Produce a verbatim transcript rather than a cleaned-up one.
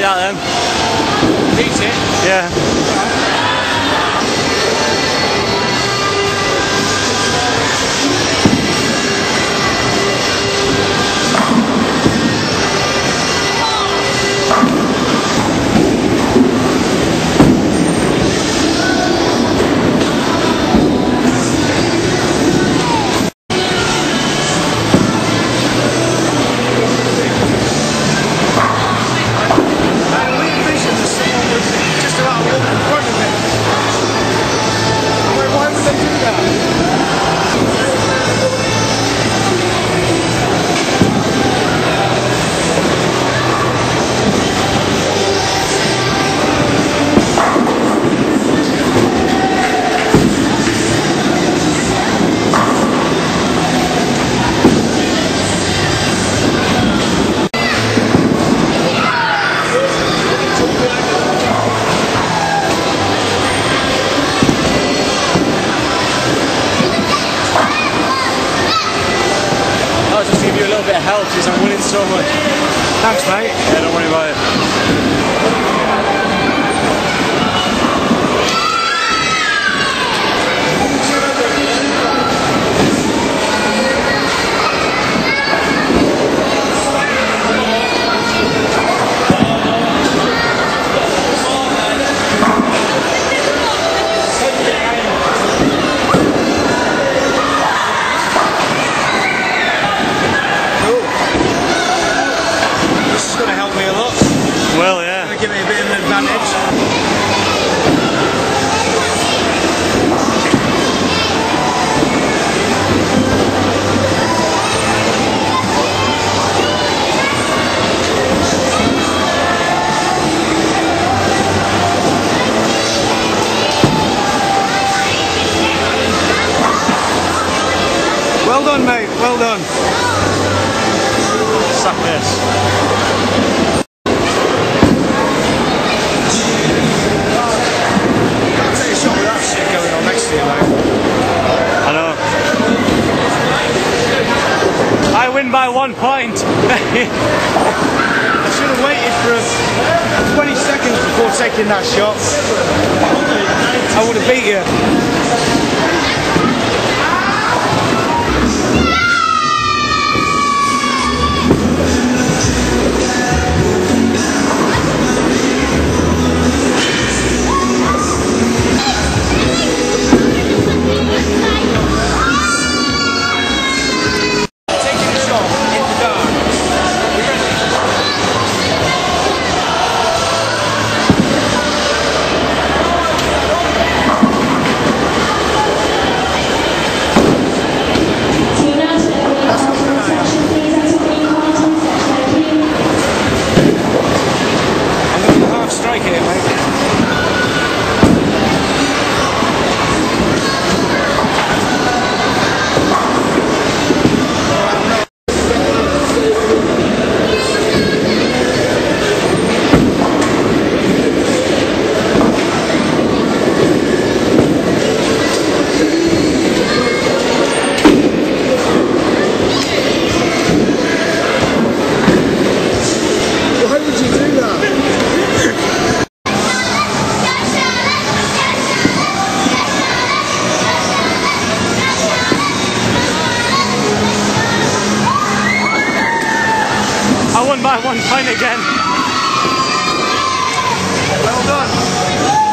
that then. Beat it? Yeah. Help because I'm winning so much. Thanks, mate. Yeah, don't worry about it. Well, yeah. Give me a bit of an advantage. Well done, mate. Well done. Suck this. I win by one point. I should have waited for twenty seconds before taking that shot. I would have beat you. By one point again. Well done.